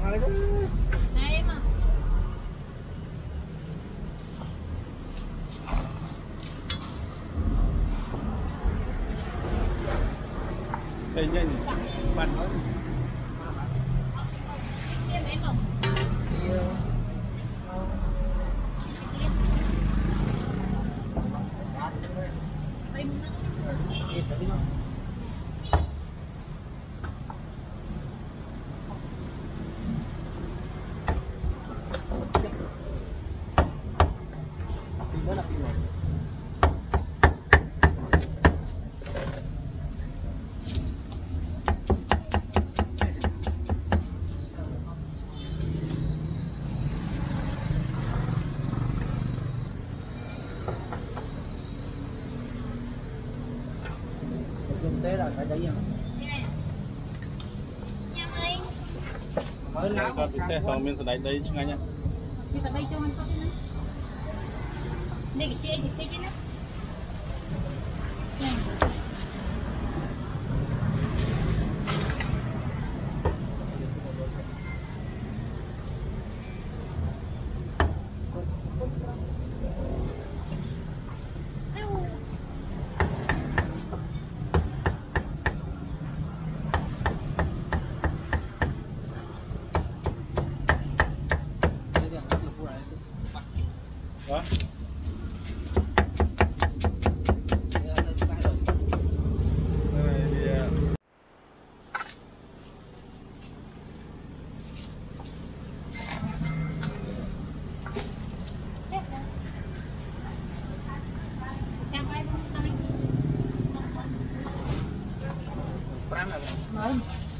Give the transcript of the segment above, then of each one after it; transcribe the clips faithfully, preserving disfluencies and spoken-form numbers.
Hai em à. Đây nhanh bạn nói Em em không? Thế là phải đấy nhá. Mới lắm. Các xe tàu miền Tây đây chứ ngay nhá. Mình phải bay cho anh có thế nữa. Đây cái chơi cái chơi nữa. Đó. Mời.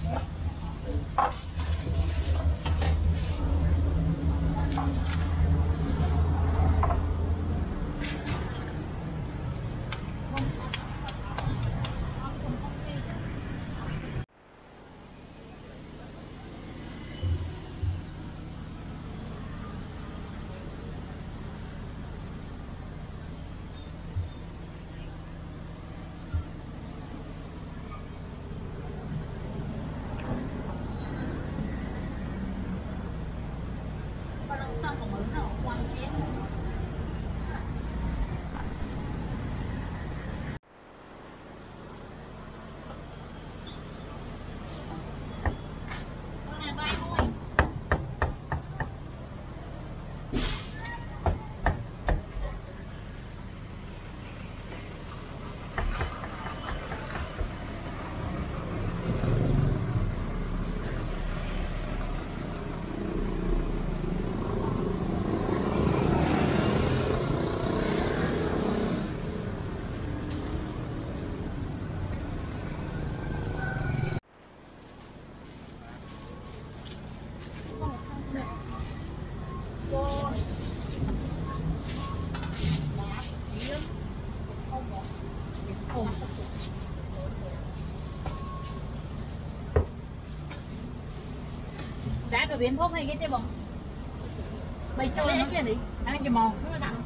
Xong còn mới nào quay phía. Con này bay thôi. Đã rồi biến thuốc hay cái chứ bông bay cho nó kia đi ăn cái mòn nó đặng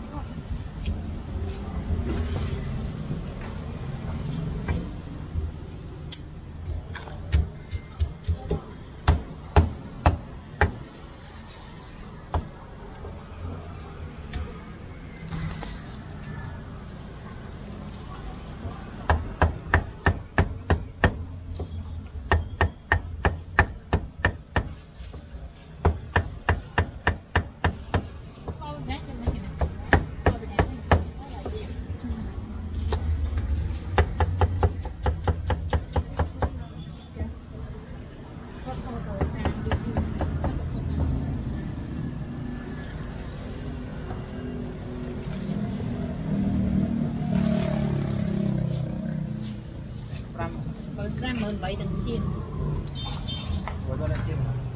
ra mười bảy từng chiên. Rồi cho lên chiên.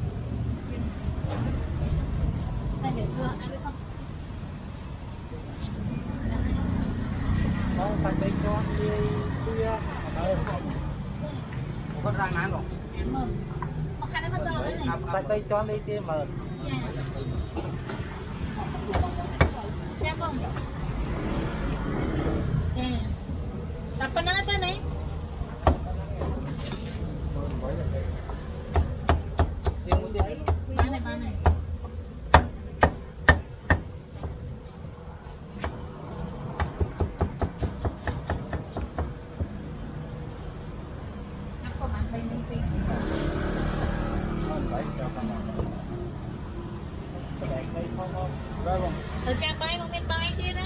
Ta được chưa ăn được không? Có phải cây cho đi đi ờ có ra ngán rồi. Mờ. Một hai nó mất rồi đấy này. Phải cây cho đi tiêm mờ. Xem không? Nè. Tập bên đó bên này. Siêu một tí. ប្រហែលបីនេះពីរអត់បាយចាំតាមមកតែគេផងមកដែរបងទៅចាំបាយមកមានបាយទៀតណា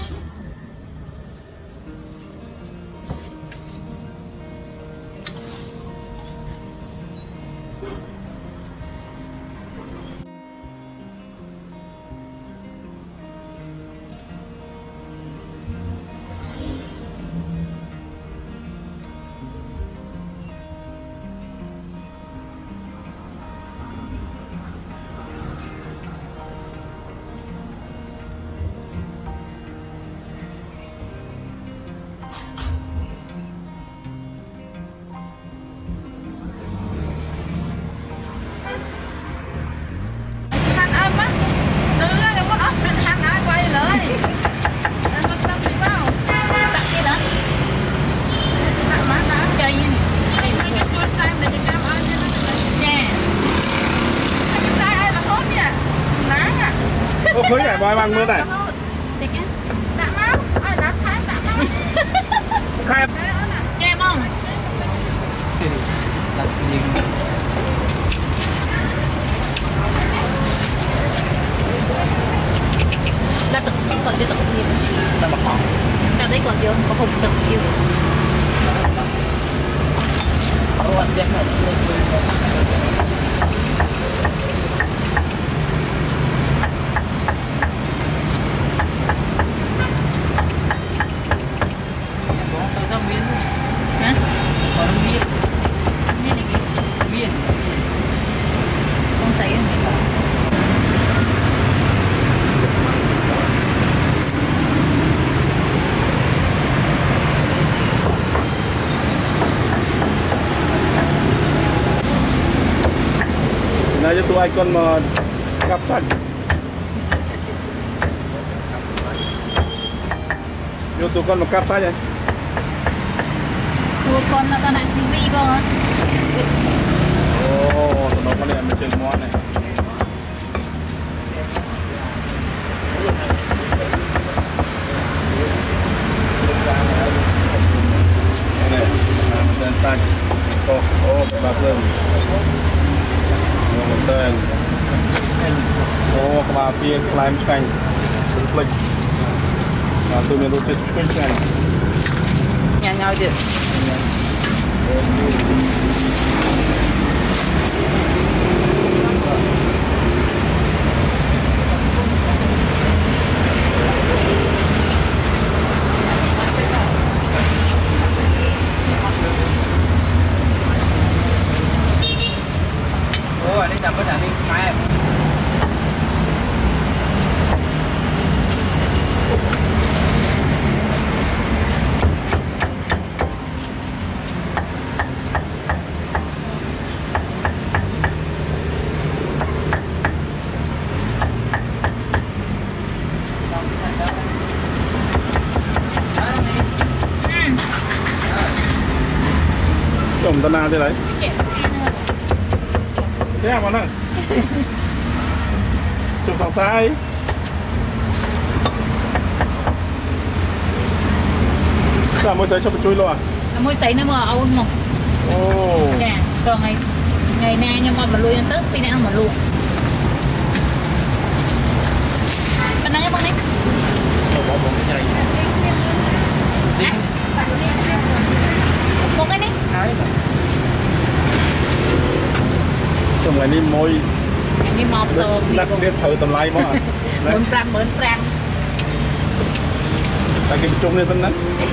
Ủa khối này bòi bằng mưa này. Đã máu, ai đã khai đã máu. Khai che không? đặt nhìn Đã tập còn chưa tập siêu. ta mặc họ Cả đấy còn chưa có hộp tập siêu. họ ăn đẹp này Hả? còn miên Miên này kìa. miên Con sấy này kìa. Này cho tụi con mà cặp sạch. Vô tụi con mà cặp sạch này. Ủa con là con lại xí vi con hả? Ồ, tụi nó con này mình chơi món này. Đây này, mình tên sạch. Ô, ô, bạc lưng. Ô, một tên. Ô, bà phía climb canh. Đúng click. Và tôi mình đôi chết chuyên canh. nhanh nhau chứ ôi đây chậm có trả đi máy em Tổng tân nào thế đấy? Trẻ con nữa. Thế à con ạ? Chụp thằng sai. Sao mới sấy cho một chui luôn à? Môi sấy nó mà ôn ngọc. Ồ. Dạ, còn ngày ngày nay nhưng mà mà lui ăn tết khi nào mà luôn. Bên đây bên đây. bỏ bỏ cái này Một cái đi. đấy Tụi này đi môi. Đi mọc rồi. Lắc biết thử tầm lai quá à. Mượn pram mượn pram. Tại cái chung lên sân đấy.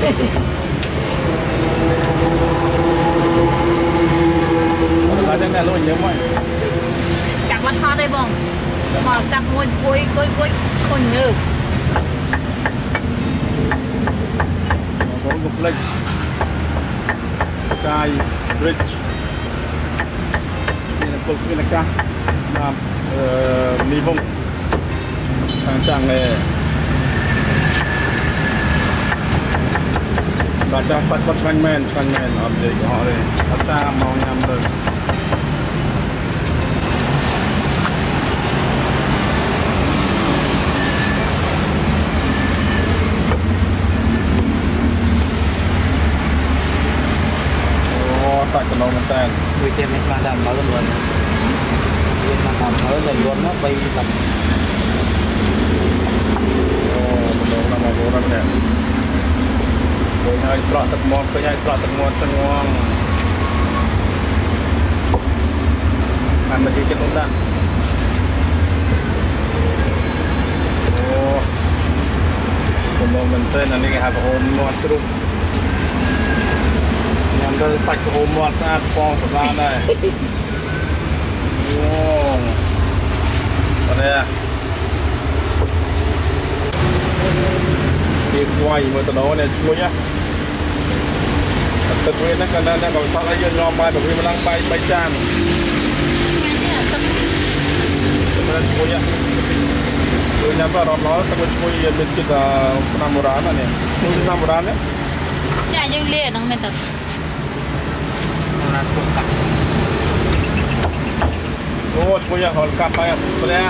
Là thế này luôn nhớ mày. Chặt bắt ho đây bông. Mà chặt môi cuối cuối cuối cuối nhớ. Có một lệnh Sky Bridge. Đây là close với ca làm mi vung sang trang này và cha sạch con xanh men xanh men ở đây của họ đây họ cha màu nhằm được សាច់កណ្ដោងមែនតើវាគេមិនបានដល់មកលឿនវាមកតាមហើយលឿនណាបីតាមអូកណ្ដោងណាមករត់នេះឃើញហើយស្រក់ទឹកមាត់ឃើញហើយស្រក់ទឹកមាត់ទៅងងបានមកទៀតនោះតាអូកណ្ដោងមែនតើអានេះគេហៅប្អូនមាត់ជ្រូកញ៉ាំទៅសាច់ក្ហូរមាត់ស្អាតផងប្រសាដែរអូបាទគេខ្វាយមើលទៅដល់នេះឈ្ងុយណាទឹកវាហ្នឹងក៏នៅតែcònសល់ឲ្យយើងញ៉ាំបាយប្រភេទម្លងបាយបីចានទឹកឈ្ងុយណាគឺញ៉ាំទៅរំលងទឹកឈ្ងុយយើងមានចិត្តឆ្នាំបុរាណណានេះឈ្ងុយឆ្នាំបុរាណណាចាយើងលាហ្នឹងមែនតើអូឈ្មោះយ៉ាងហល់កាប់ហើយប្រែ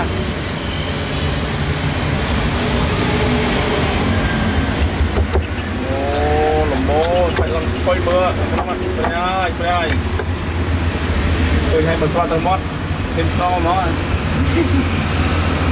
អូលំោសាច់ឡើងខុយមើលក្នុងប្រែហើយប្រែហើយឃើញឲ្យបើស្វាត់ទៅមាត់thêm ខ្នងហ្មង